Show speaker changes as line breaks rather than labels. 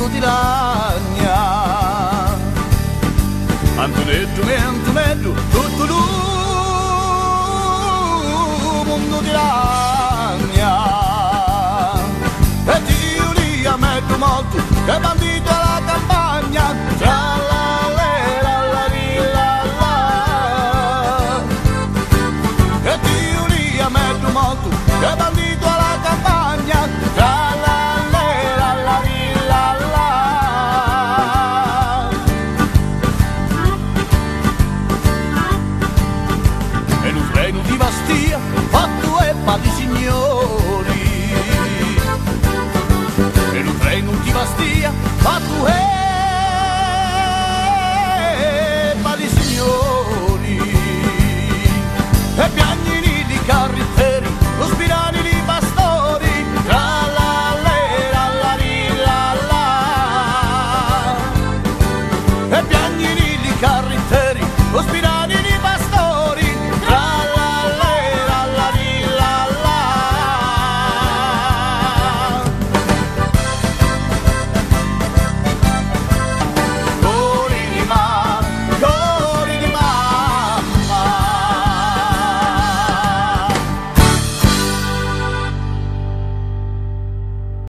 mondo di ragna. Antonetto, mentu, tutto il mondo di ragna. E Dio lì a metto molto, che bandito alla campagna, tra la lera, la rilla, la. E Dio lì a metto molto, che bandito alla campagna, tra la lera, la rilla, la. E un freno di Bastia, fatto e pa di signori. E un treno di Bastia, fatto e